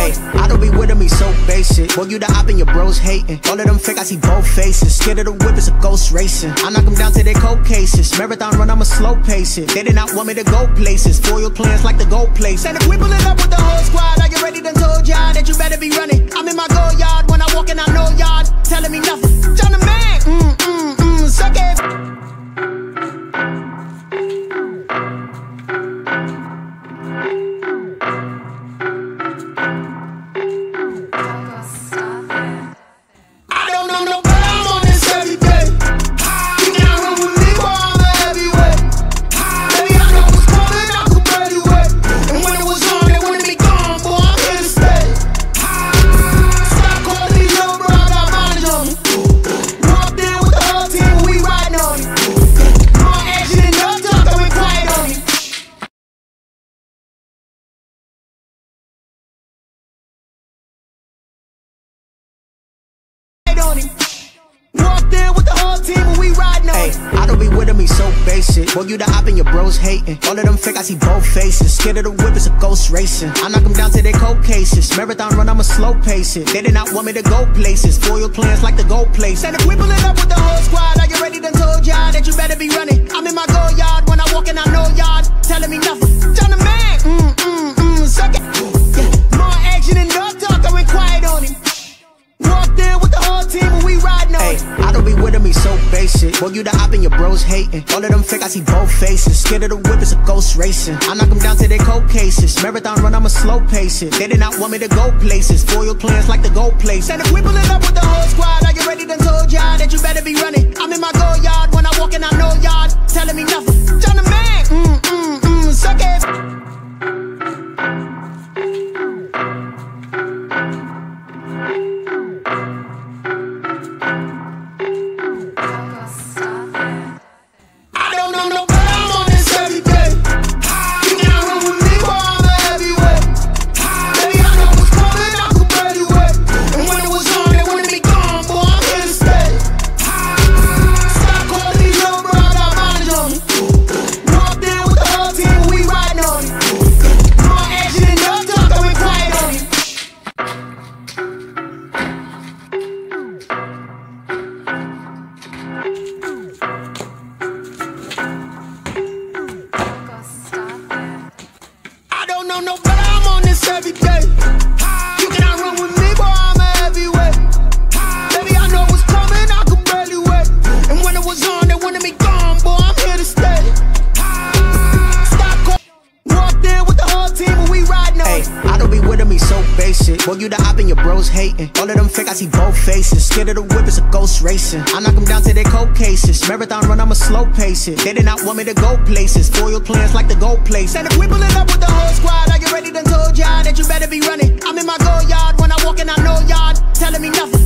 Ay, I don't be with him, he's so basic. Boy, you the op and your bros hating. All of them fake, I see both faces. Scared of the whip, it's a ghost racing. I knock them down to their cold cases. Marathon run, I'ma slow pace it. They did not want me to go places. Foil plans like the gold place. And if we pulling up with the whole squad, are you ready? Done told y'all that you better be running. I'm in my go yard when I walk in, I know y'all telling me nothing. John the man, suck it. Walked in with the whole team and we riding on it. I don't be with him, he's so basic. Boy, you the op and your bros hating. All of them fake, I see both faces. Scared of the whip, it's a ghost racing. I knock them down to their cold cases. Marathon run, I'ma slow pace it. They did not want me to go places. Foil plans like the gold place. And if we pulling up with the whole squad, are you ready? Done told y'all that you better be running. I'm in my go yard when I walk in, I know y'all telling me nothing. John the man, suck it. Yeah. More action and no talk, I went quiet on him. Walked in with the whole team and we riding on it. I don't be with him, he's so basic. Boy, you the op and your bros hating. All of them fake, I see both faces. Scared of the whip, it's a ghost racing. I knock them down to their cold cases. Marathon run, I'ma slow pace it. They did not want me to go places. Foil plans like the gold place. And if we pulling up with the whole squad, are you ready? Done told y'all that you better be running. I'm in my go yard when I walk in, I know y'all telling me nothing. John the man, suck it. Every day, you cannot run with me, boy, I'm a heavyweight. Baby, I know what's coming, I could barely wait. And when it was on, they wanted me gone, boy, I'm here to stay. Stop calling. Walked in with the whole team and we riding on it. I don't be with him, he's so basic. Boy, you the op and your bros hating. All of them fake, I see both faces. Scared of the whip, it's a ghost racing. I knock them down to their cold cases. Marathon run, I'ma slow pace it. They did not want me to go places. Foil plans like the gold place. And if we pulling up with the whole squad, are you ready? Done told y'all that you better be running. I'm in my go yard when I walk in, I know y'all telling me nothing.